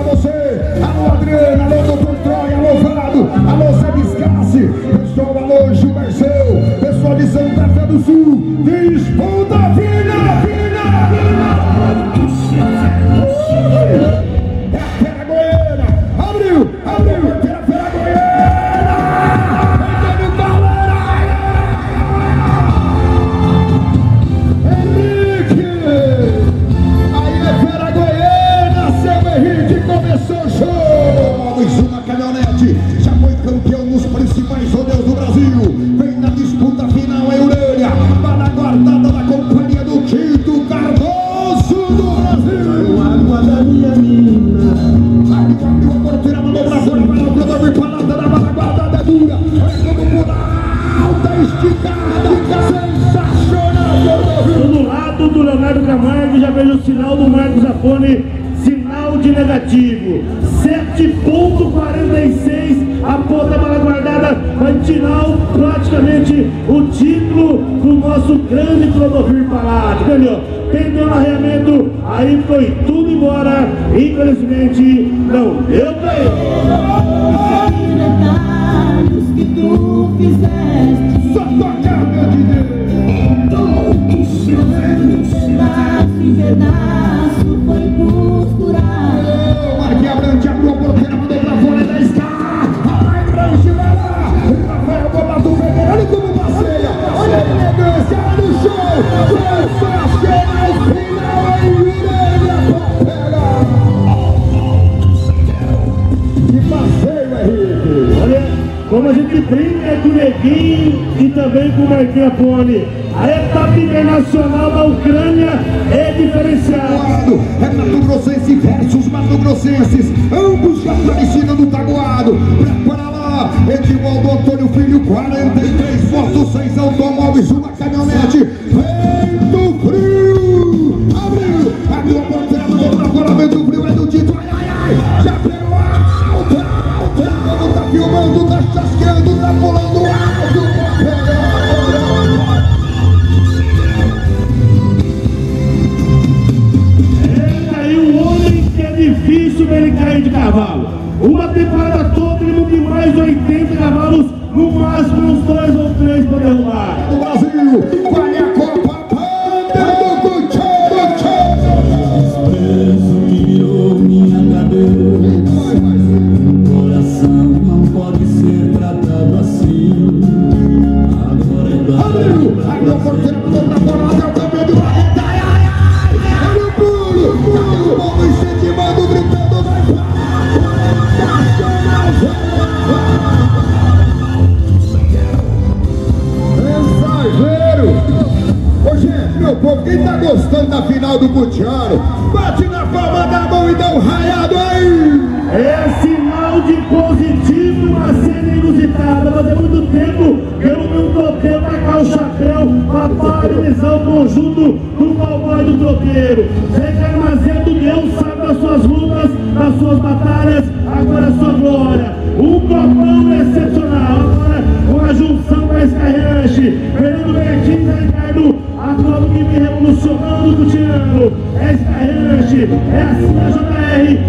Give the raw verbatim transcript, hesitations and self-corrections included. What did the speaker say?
você. Alô, Adriana, alô, doutor Troia, alô, Vado, alô, Zé Biscassi, pessoal, alô, Gilberceu, pessoal de Santa Fé do Sul, disputa, vina, vina, vina. É a Fera Goiana, abriu, abriu, é a Fera Goiana, Antônio Galera, Henrique, aí é Fera Goiana, seu Henrique, começou o show, mais uma caminhonete, já foi campeão nos principais rodeios do Brasil, vem na disputa final, é Urânia, para a guardada da companhia do Tito Cardoso do Brasil, água da minha mina, abriu a porteira, mandou pra fora, vai no Clodovil Palata da guardada é dura, é como por alta, esticada, sensacional, Clodovil. Do lado do Leonardo Camargo, já vejo o sinal do Marcos Zapone, sinal de negativo, sete ponto quarenta e seis, a ponta para a guardada, vai tirar praticamente o título do nosso grande Clodovil Palata, entendeu? Perdeu o arreamento, aí foi tudo embora, infelizmente não deu pra ele. Que tu fizeste, Só tocar, meu pedaço em pedaço foi costurado. Marquinhos Abrantes abriu a porteira, mandou pra fora da escada. Vai, Branche, vai lá. Rafael Boba do Vermelho, olha como passeia. Olha a elegância, olha o show. Sensacional, final em Urânia, pega. Que passeio, Henrique. Olha, como a gente brinca com o Neguinho e também com o Marquinhos Apone, a etapa internacional da Ucrânia é diferenciada. É Mato Grossense versus Mato Grossenses, ambos já aparecidos no tabuado. Prepara lá, Edivaldo Antônio Filho, quarenta e três votos, seis automóveis, uma caminhonete. Vento frio, abriu, abriu a porteira, mandou pra fora, vento frio é do Tito, ai, ai, ai, já pegou alto, alto, alto, tá filmando, tá chasqueando, tá pulando alto, pega. Difícil ele cair de cavalo. Uma temporada toda ele de mais de oitenta cavalos, no máximo uns dois ou três para derrubar. Do Brasil, vai a Copa Panda do Cuchão, Desprezo que virou minha cabeça. O coração não pode ser tratado assim. Agora é da abriu, abriu a porteira, mandou pra fora, até o caminho do Barreta, ai, ai, ai, olha o pulo, pulo, o povo incentivando, gritando, vai mensageiro. Ô gente, meu povo, quem tá gostando da final do Cutiano, bate na palma da mão e dá um raiado aí. É sinal de positivo, uma cena inusitada. Fazia muito tempo que eu não troquei tacar o chapéu para parabenizar o conjunto do cowboy do troqueiro. Zé Armazento, Deus sabe das suas lutas, das suas batalhas, agora é sua glória. Um copão excepcional, agora com a junção com a Skyranch, Fernando Bertin, Zé Ricardo, a prova que vem revolucionando o Cutiano. É Skyranch, é assim a J R,